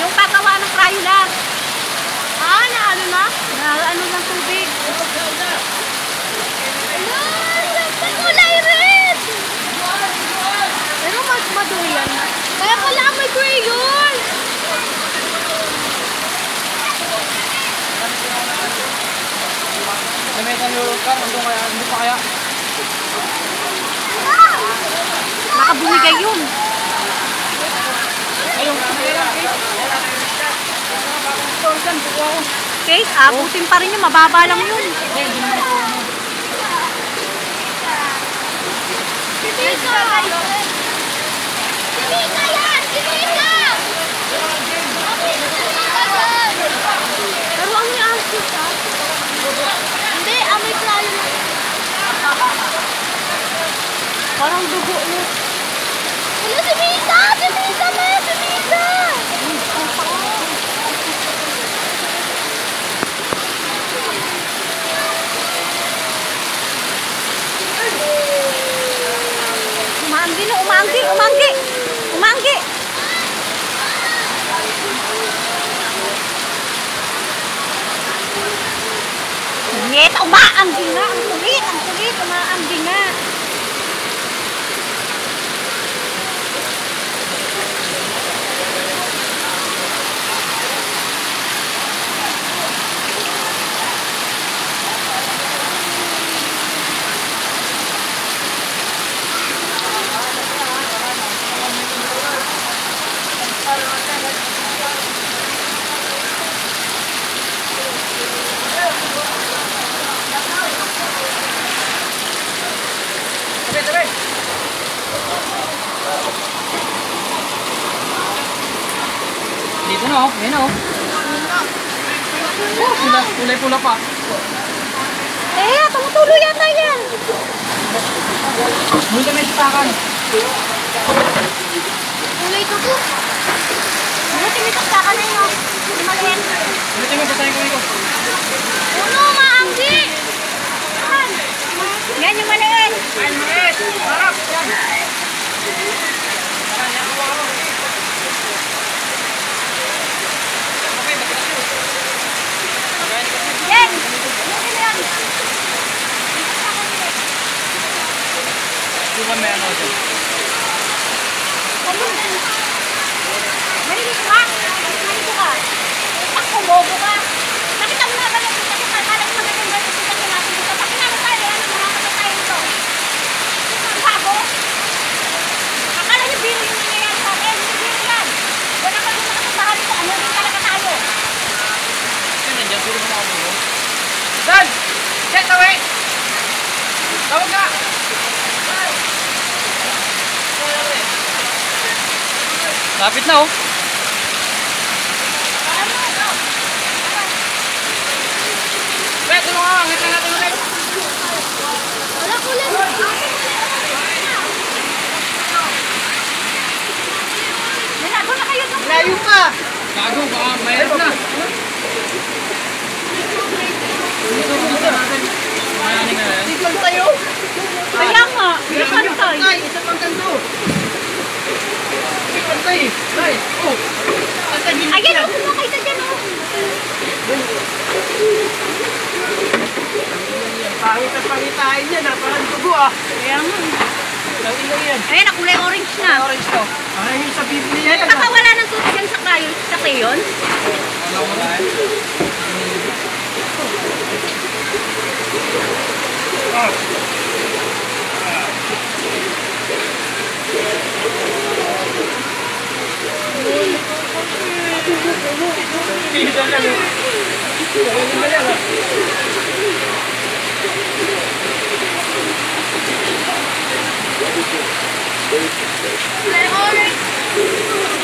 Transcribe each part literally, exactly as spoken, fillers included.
Yung pagawa ng Crayola. Ah, na ano na? Na ano ng tubig. Ay, kulay red! Pero mas maduyan. Kaya pala may crayon! May kanulog ka, nandun kaya, hindi pa kaya? Ah! Nakabumigay yun. Ayun, kamera. Kate, abutin pa rin yun. Mababa lang yun. Si Mika! Si Mika yan! Si Mika! Pero ang may asis, ha? Hindi, amoy klayo na. Parang dugo mo. Wala si Mika! Si Mika na! Si Mika! Umanggi na, umanggi, umanggi! Umanggi! Ngit, umaanggi nga! Ang kulit! Ang kulit! Umaanggi nga! Dito na oh, ayun na oh. Oh, pula, pula-pula pa. Eh, tumutulo yata yan. Mula may sitakan. Kulay ito po. Ano, tinitastakan na yun. Maliit. Ulitin mo, basahin ko ito. Uno, maanggi. Yan. Yan yung maliit. Ay, maliit. Harap, yan. Yan. Ano yan? Suka may ano dyan. Mahilig ka? Mahilig ka? Pak, kumobo ka. Nakita mo na ba na dito? Kala mo magandang ba dito sa natin dito? Pakilala tayo. Ano mga kapatay ito? Ang bago. Akala niyo biro yung nangyayari sa akin. Hindi biro yan. Wala ka rin nakatasahan ito. Ano rin talaga tayo? Yan, nandiyan. Puro mo na ako mo. Dan! Yan, tawi! Tawag ka! Lapit na oh. Wait, tulungan ka. Ngit na natin ulit. Wala kulit. Nalago na kayo. Layo ka! Gago, baka mayroon na. Dito pumunta natin. Mayanin na yan. Dito tayo. Kaya nga. Saan tayo? Tay, isa pang ganito. Tay, tay. Oh. Tatagin Ayan, oh, kumakay ka dyan, oh. Pangit at pangitain yan, ha? Parang dugo, ah. Kaya nga. Ang ilaw yan. Ayan, nakulay orange na. Orange to. Parang yung sa Biblia yan, Baka ah. wala ng tubig yan sa kayo. Sa kayon? Ano mo na eh? Oh. Isa lang, ah. Isa lang, ah. Kulay orange.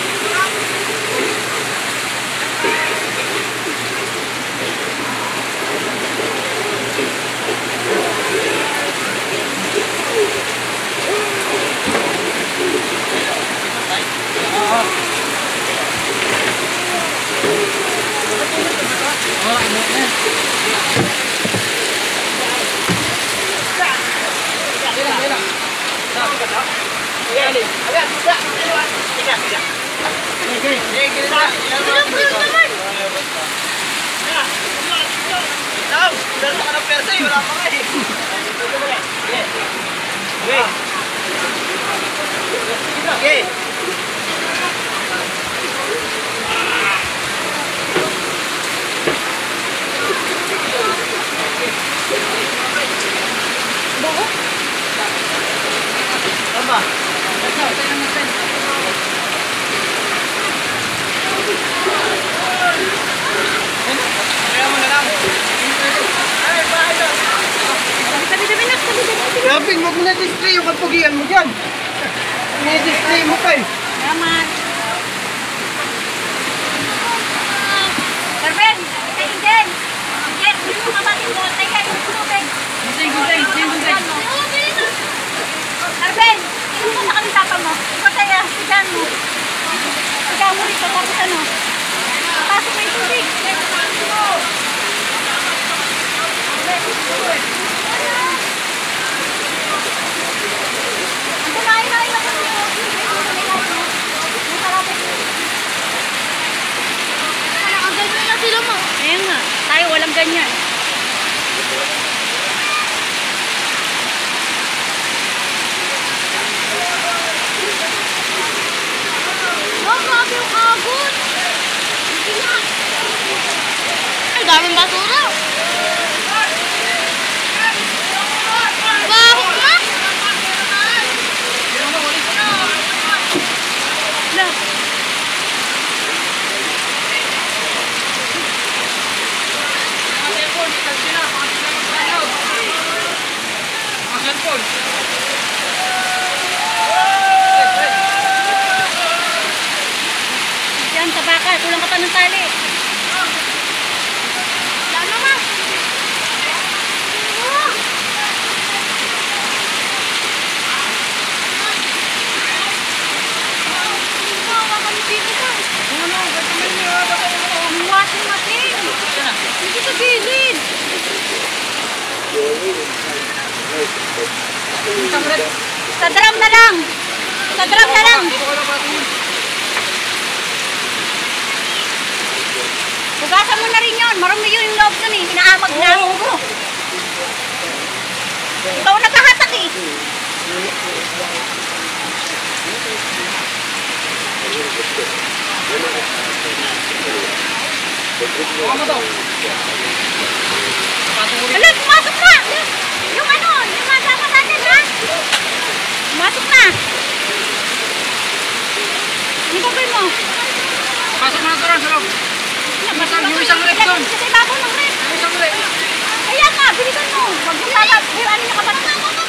Ayan, ayan. Ayan, ayan. Tiga, tiga. Okay, okay, kita. Tulog-tulog naman. Ikaw, dala ka ng persa eh, wala pa ka eh. Okay. Okay. Bago? Tama. Tayo na mag-send. Kaya mo na lang. Ay, bahay na. Sabi-sabi na, sabi-sabi. Lapin, huwag mo na display yung kapugian mo dyan. May-display mo pa eh. Salamat. Carmen, kay Ingen. Ingen, gusto mo kapatid mo, tayo kayo ng tubig. Gising, gising, gising, gising. Carmen, tingin mo sa kami tapa mo. Ikaw tayo, sigahan mo. Sigahan mo rito, tapos ano. Pasok mo yung tubig. Ang kumain-kain na kami. Ang sarap eh. Ang ganyan na sila mo. Ayan nga, tayo walang ganyan. Oh, grabe yung agod. Ang daming basura. Baho na. Lah. Yan, tabakal. Kulang ka pa ng tali. Wala naman. Oh. Wawa kami dito ka. Ano, ba't naman niya? Baka mo ako. Ang washing machine. Hindi sa gilid. Sa drum na lang. Sa drum na lang. Dito ko lang patingin. Hugasan mo na rin yun. Marami yun yung loob nun eh. Inaamag na ako. Ikaw nagkahatak eh. Baka mo to. Pasok mo rin. Alam, pumasok na! Yung ano, yung masama natin ha? Pumasok na! Ano gagawin mo? Pasok mo na ito rin sa loob. Pasok yung isang rep doon. Kasi bago ng rep. Yung isang rep. Kaya nga, bilisan mo. Huwag yung babag. Yung ano yung kapatid.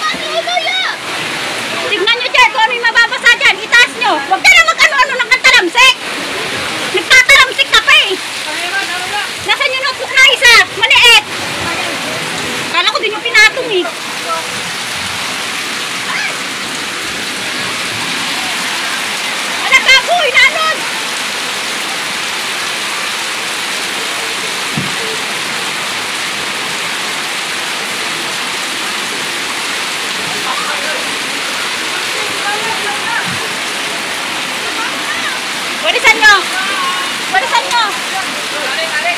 Tignan nyo dyan kung ano yung mababasa dyan. Itaas nyo. Huwag ka na mag-ano-ano ng katalamsik. Nagtatalamsik ka pa eh. Nasaan yung notebook na isa? Maliit. Kala ko din yung pinatong eh. Anak ako, inanon. Walisan nyo. Walisan nyo. Tarik, tarik.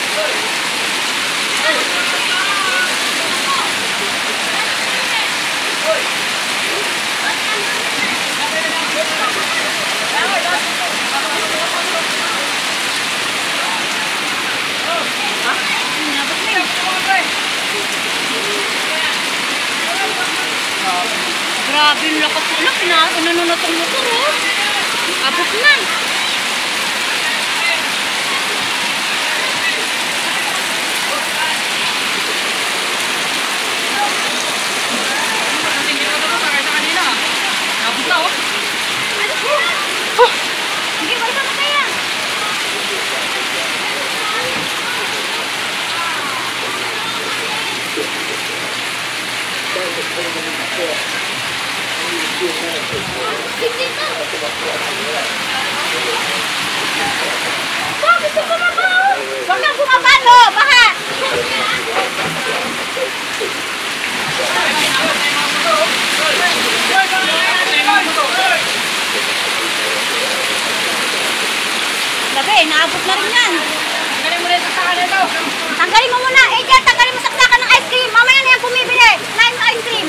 Grabe yung lakas nila. Pinano na itong motor oh. Abot na. Tingin ko naman kaya sa kanila. Nabot na oh. Oh! Hindi ko isa kaya. Bakit ka bumaba? Huwag kang bumaba, no? Baha! na rin yan. Tanggalin mo na yung saksakan nito. Tanggalin mo muna. Eh, dyan, tanggalin mo saksakan ng ice cream. Mamaya na yan bumibili. Nine ice cream.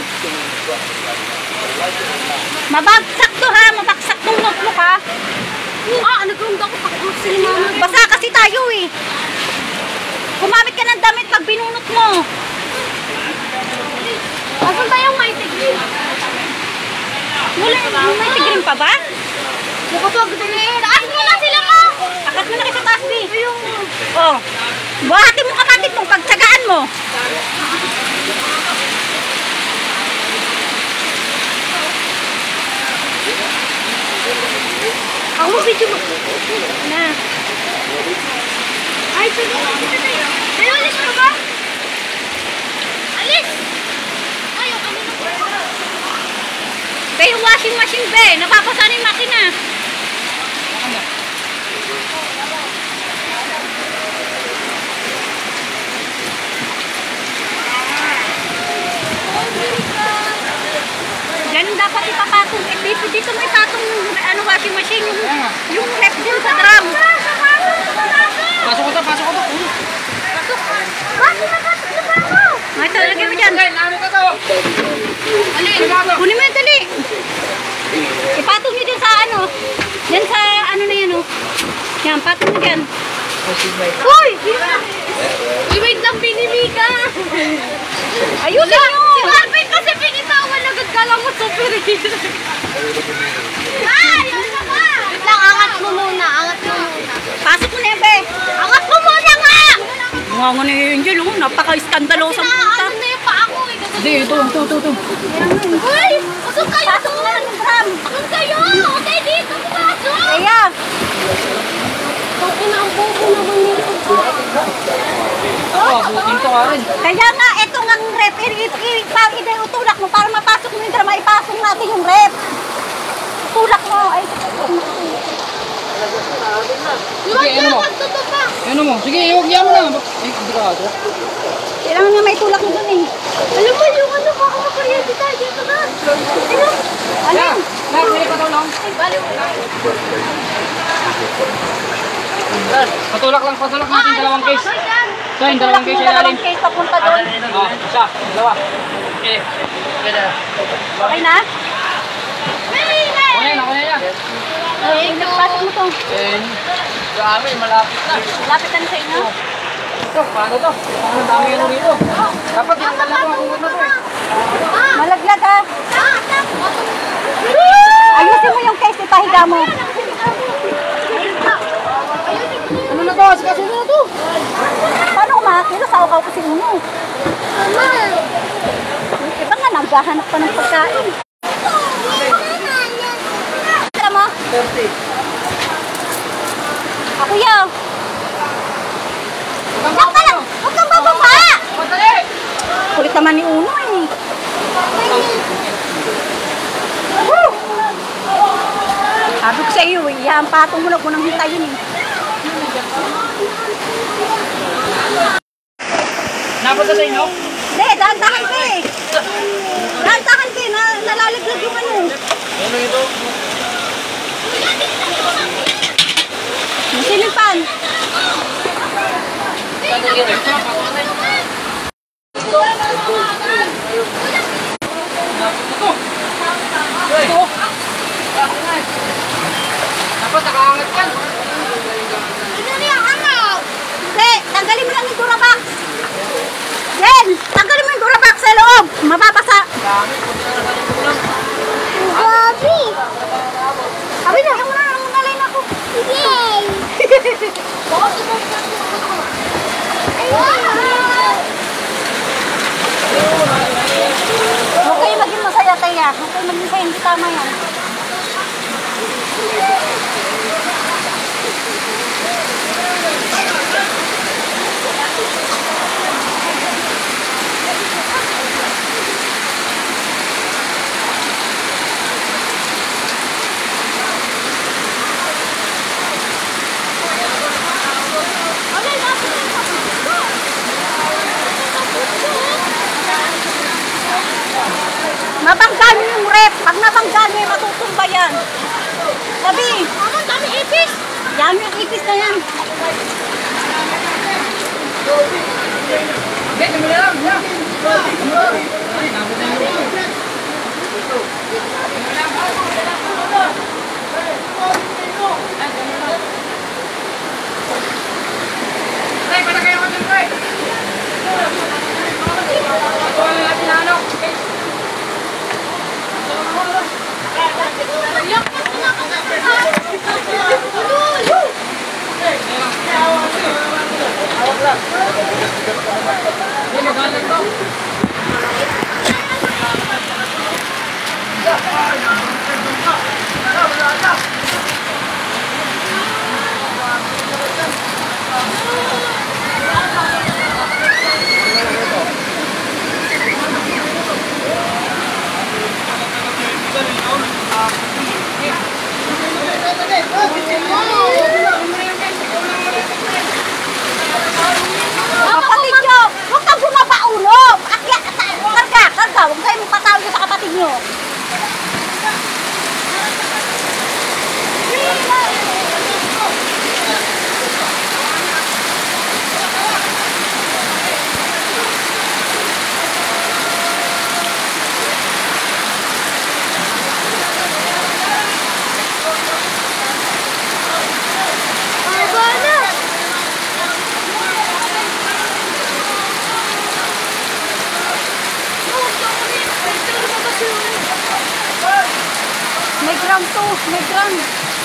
Mabagsak to ha. Mabagsak tong notebook ha. Ah, nag-room ako pag-room sila mama. Basa kasi tayo eh. Gumamit ka ng damit pag binunot mo. Asan ba yung mighty green? Wala, yung mighty green pa ba? Nakapag din. Taas mo na sila mo! Takas mo na kayo sa taas di. Oh. Buhatin mo kapatid mo, pagtsagaan mo. Ako mo video mo. Na. Ay, sige. Ay, alis ka ba? Alis! Ay, yung kanina po. Be, yung washing machine, be. Napapasa na yung makina. Ganun dapat ipapatong. Eh, dito, dito mo ipatong yung ano, washing machine. Yung, yung rep din sa drum. Pasok ko to, pasok ko to. Bakit napasok na ba ako? Ay, talagay mo dyan. Ano ka to? Alin? Kunin mo yan, dali. Ipatong nyo dyan sa ano. Dyan sa ano na yan, oh. Yan, patong mo dyan. Uy! Uy, wait lang, binili ka. Ayusin nyo. Si Marvin kasi pinitawan na gagalamot sa pirig. Ay, yun na ba? Wait lang, angat mo muna, angat mo muna. Pasok mo na yan, be. Angat mo muna nga! Mga nga na yung Angel, oh. Napaka-skandalosa mo. Ano na yung paa ko, eh. Hindi, ito, ito, ito, ito. Uy! Pasok kayo! Pasok mo na ng drum! Pasok kayo! Okay, dito! Pasok! Kaya! Bakit na ang bobo naman nito? Ako, abutin ko ka rin. Kaya nga, eto nga ang rep. I-parang utulak mo para mapasok mo yung drum. Ipasok natin yung rep. Tulak mo. Ay, Sige, ano mo? Ano mo? Sige, iwagyan mo na. Ay, hindi ka ato. kailangan nga may tulak mo dun eh. Alam mo yung ano, baka makuryente tayo dito na. Ano? Alin? Nak, may patulong. Baliw. Patulak lang, patulak natin dalawang case. So, yung dalawang case ay alin. Dalawang case papunta doon. Oh, isa, dalawa. Okay. Okay na? Okay na, okay na. Ay, nagpasok mo to. Eh, grabe, malapit na. Lapit na sa inyo. Ito, paano to? Paano dami yun dito? Dapat yung na ito, makuha na to eh. Malaglag ha. Ayusin mo yung case, ipahiga mo. Ano na to? Kasi na to. Paano kumakilo? Sa ukaw ko si Uno. Iba nga, naghahanap pa ng pagkain. Alam mo? thirty. Ako yaw. Huwag ka lang! Huwag kang bababa! Madali! Kulit naman ni Uno eh. Woo! Sabi ko sa iyo eh, yan patong mo na ko nang hintayin eh. Napunta sa inyo? Hindi, dahan-dahan ka eh. Dahan-dahan ka eh, na, nalalaglag yung ano. Ano ito? Masilipan. Dapat nakaangat yan. Hindi, tanggalin mo lang yung Durabox. Len, tanggalin mo yung Durabox sa loob. Mababasa. Gabi. Sabi na, yung mga nalay na ako. Yay! Huwag kayo maging masaya, Taya. Huwag kayo maging masaya, hindi tama yan. Mabangga nyo yung rep. Pag nabangga nyo, matutumba yan. Sabi, ang dami ipis. Yan yung ipis na yan. Get mo lang, ya. Ay, nabot na yung Tay, para kayo ko dun, Tay. Ito ang natin ano. Hindi, magalang to. Kapatid nyo, huwag kang bumabaulo. Akya, karga, karga. Huwag kayo magpatawag sa kapatid nyo. May ground to, may ground.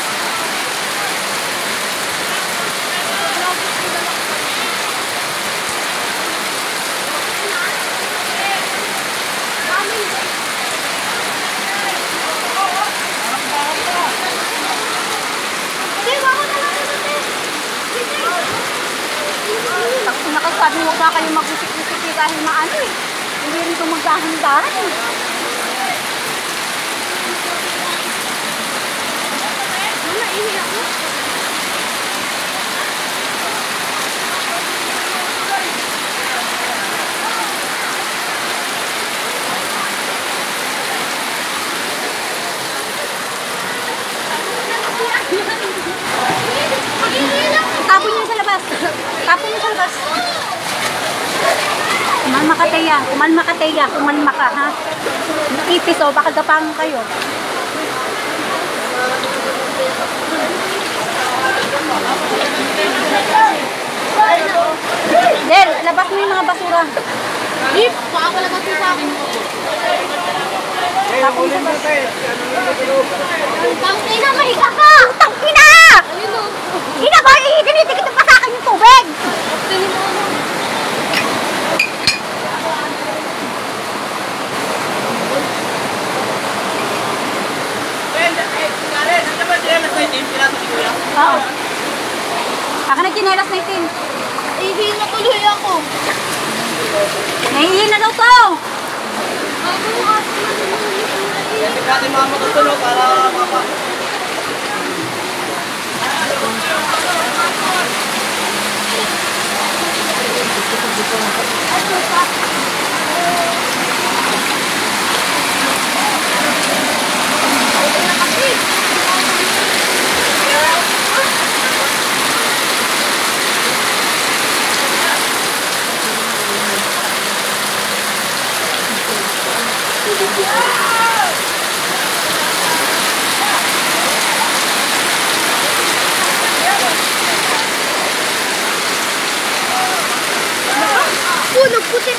Nakasabi mo ba kayo mag-usik-usik dahil maano eh. Hindi rin ito magdahan-dahan eh. Naiiyak mo? Tapon niyo sa labas. Tapon niyo sa labas. Kumalma ka, Teya. Kumalma ka, Teya. Kumalma ka, ha? Ipis, o. Baka gapangan kayo. Del, labas mo yung mga basura. Ip, baka wala kasi sa akin. Tapon sa basura. Tangin na, mahiga ka! Tangin na! Ina ba, idinitikit pa sa akin yung tubig! Oo. Ako nagkinelas na itin. Ihihin na tuloy ako. Nahihihin na daw to. Dati mama ko tulog para mama. Puno, puti.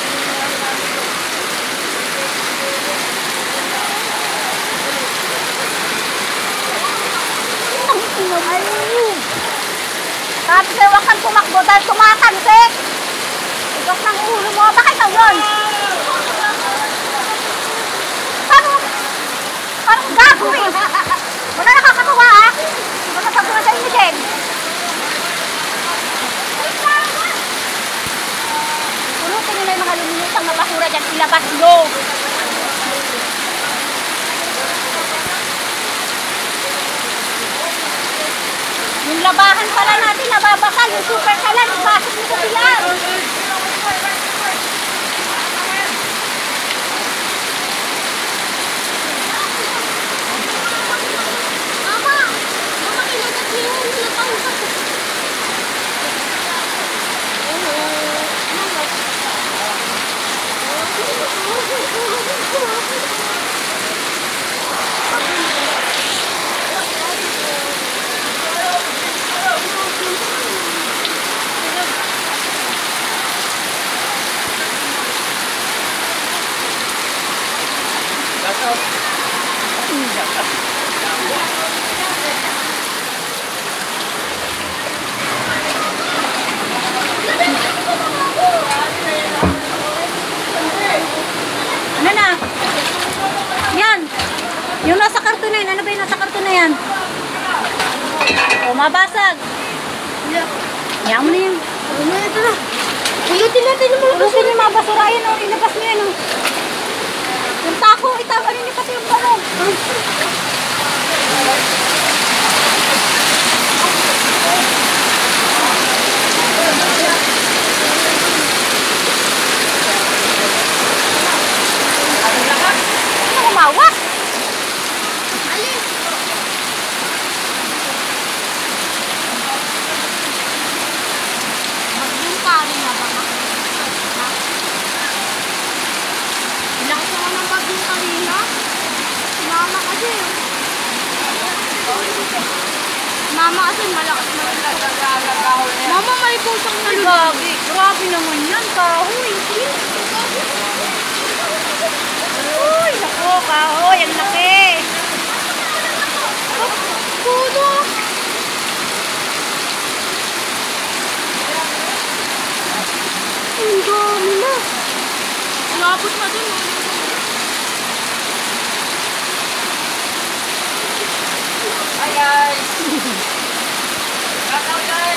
Sabi sa'yo, huwag kang tumakbo dahil tumatansik. Igas ng ulo mo. Bakit ka yun? Parang, parang gago eh. Wala nakakatawa ah. Wala sabi na sa'yo ni Jen. Pulutin nila yung mga luminutang na basura dyan. Ilabas nyo. Yung labahan pala natin, nababasal. Yung super kalan, ipasok nito sila. Mama! Mama, kinagat niyo yung pinapahusap. Ano na? Yan. Yung nasa karton na yan. Ano ba yung nasa karton na yan? O, mabasag. Yan mo na yan. Ano na ito na? Ulutin natin yung mga basura. Ulutin yung mga basura. Ayan o, ilabas nyo yan o. Yung tako, itama rin niyo kasi yung baro. Ano umawak? Alin? Mag-yung na ba? Lakas naman ng bagong kanina. Mama kasi. Mama kasi malakas na naglalagaw. Mama may kusang nalulagi. Grabe naman yan. Kahoy. Uy, naku, kahoy. Ang laki. Puno. Ang dami na. Labot na dun. Hi guys! Shout out guys!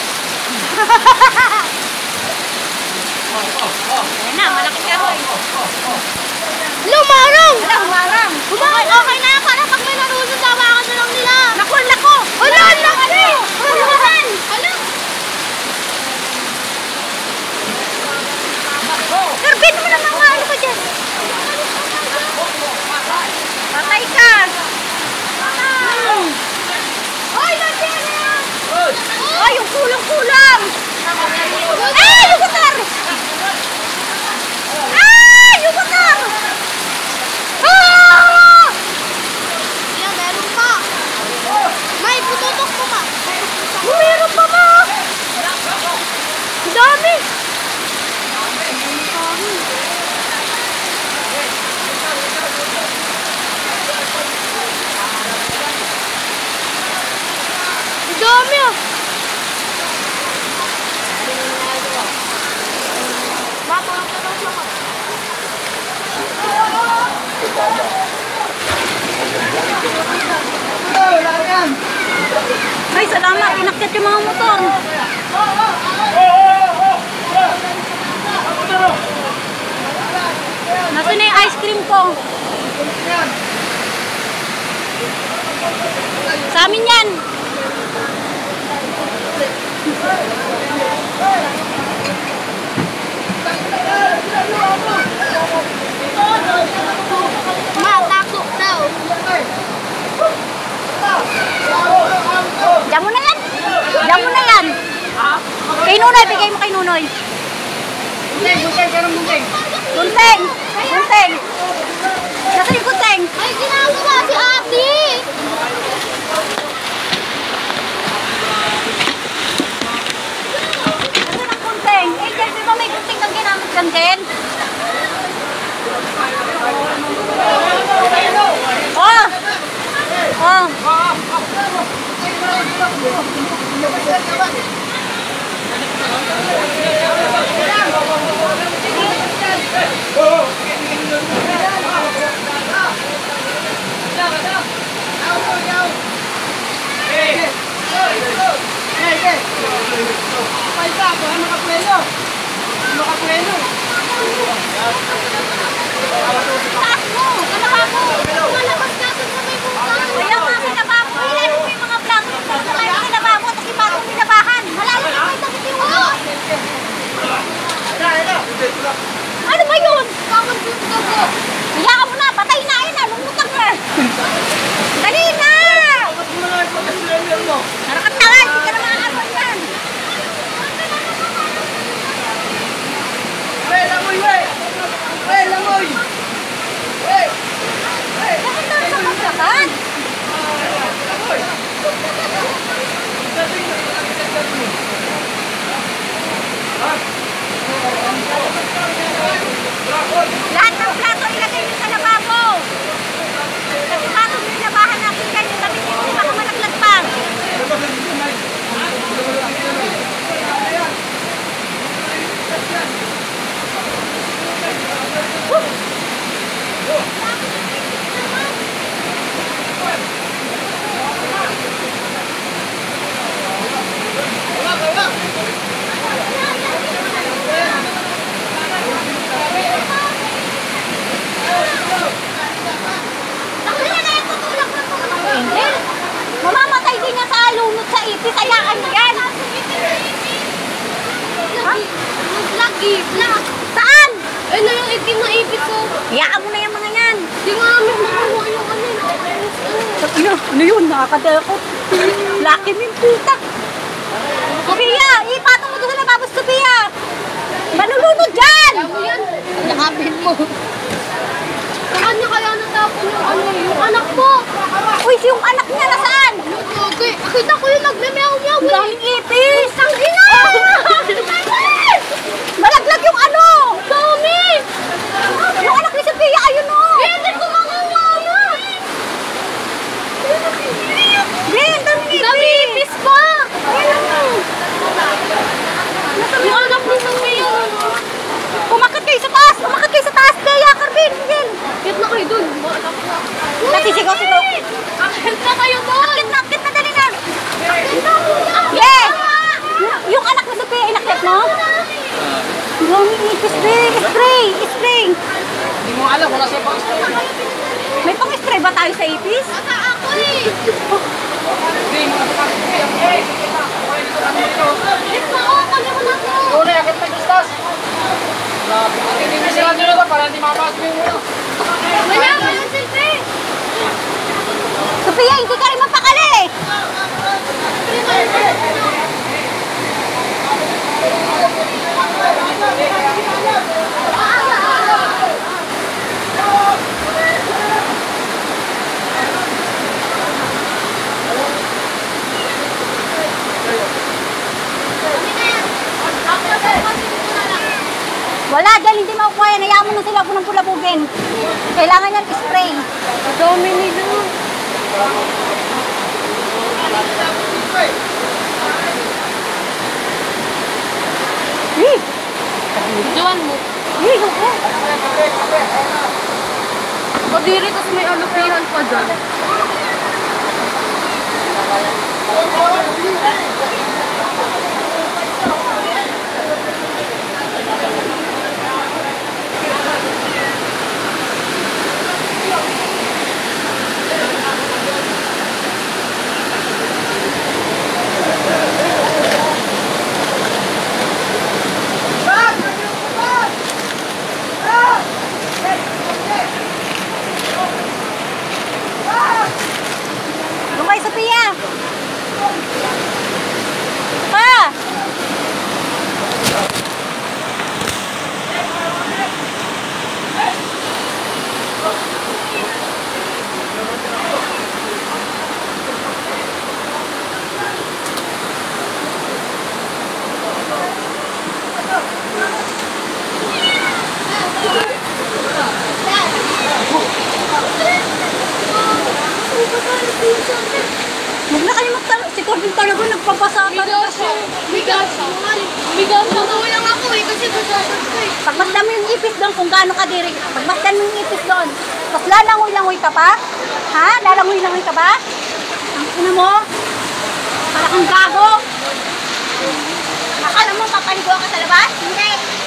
Ayan na, malaki kahoy. Lumarang! Wala, humarang. Okay, okay na. Para pag may narunod, tawakan na lang nila. Naku, naku! Wala, laki! Huluhan! Hala! Karbin mo naman nga, ano ka dyan? Patay ka! Ay, nandiyan na! Ay, yung kulang-kulang! Ay, yung gutar! Ay, yung gutar! Ah! Yan, meron pa! May, pututok mo pa! Meron pa ba? Ang dami! Ang dami ah! Ay, salamat. Inakyat yung mga motor. Nasaan na yung ice cream ko? Sa amin yan. Matako daw. Diyan mo na yan. Diyan mo na yan. Kay Nunoy, bigay mo kay Nunoy. Bunteng, bunteng, pero bunteng. Gunteng. Gunteng. Nasaan yung gunteng? Ay, ginagawa si Ate! Nasaan ang gunteng? Eh, dyan, di ba may gunteng kang ginamit dyan din? Oh! Oh! Taas mo! Kalaba mo! Malabas natin sa may bukas! Kaya nga, kinaba mo. Ilalim mo yung mga blanket. Kaya kinaba mo, tapos ibagong kinabahan. Malalim na may takit yung ano. Ano ba yun? Tawag yung gago! Hayaan mo na, patay na, ayun na, lumutak na. Dali na! Narakat na nga, hindi ka na makakaroon yan. Wey, langoy, wey! Wey, langoy! Saan? Lahat ng plato ilagay niyo sa lababo. Kasi bago nyo nilabahan natin yan, yung damit niyo baka malaglag pa. Angel, mamamatay din niya sa alunod sa ipis. Hayaan niyo yan. Ha? Lagi, black. Saan? Ano yung itim na ipit ko? Hayaan mo na yung mga yan. Di nga amin makuha yung ano. Ano? Ano yun? Nakakadakot. Laki mo yung puta. Sophia! Ipatong mo doon sa lababos, Sophia! Manulunod dyan! Ako yan. Yakapin mo. Saan niya kaya natapon yung ano, yung anak ko? Uy, yung anak niya nasaan? Okay, akita ko yung nagme-meow-meow. Ang daming ipis! Ang ina! Malaglag yung ano! Dami! Yung anak ni Sophia, ayun o! Hindi ko makawala! Ben, daming Dami ipis! ipis pa! Ayun o! Yung anak ni Sophia. Umakit kayo sa taas! Umakit kayo sa taas! Kaya, Carvin! Miguel! Kit na kayo dun. Maanak na. Nasisigaw-sigaw! Akit na kayo dun! Akit na! Akit na! Dali na! Akit na kuya! Ben! Yung, yung anak ni Sophia, inakit mo? Ang daming ipis, Ben! Spray! Spray! Hindi mo alam kung nasa pang spray. May pang-spray ba tayo sa ipis? Baka ako eh! Hindi mo nasa pang spray. Ang spray. Kit na ako! Kali ko na to! Ikaw na, yakit na gustas. Grabe. Ang hindi mo sila nyo na para hindi mapasok yung ulo. Wala! Walang silbi! Sophia, hindi ka rin mapakali! Wala dyan, hindi makukuha yan. Hayaan mo na sila kung pulabugin. Kailangan yan spray. Dami nila. Eh, Diyan mo. eh, oo. Kadiri, tapos may alupihan pa dyan. Doon kay Sophia. Pa! Huwag na kalimutan. Si Corbin talaga nagpapasa talaga siya. Bigas. Bigas. Matawa lang ako eh, kasi basasag ko eh. Pagmasdan mo yung ipis doon kung gaano kadiri. Pagmasdan mo yung ipis doon. Tapos lalangoy-langoy ka pa? Ha? Lalangoy-langoy ka ba? Ang ina mo? Para kang gago. Akala mo papaligo ka sa labas? Hindi.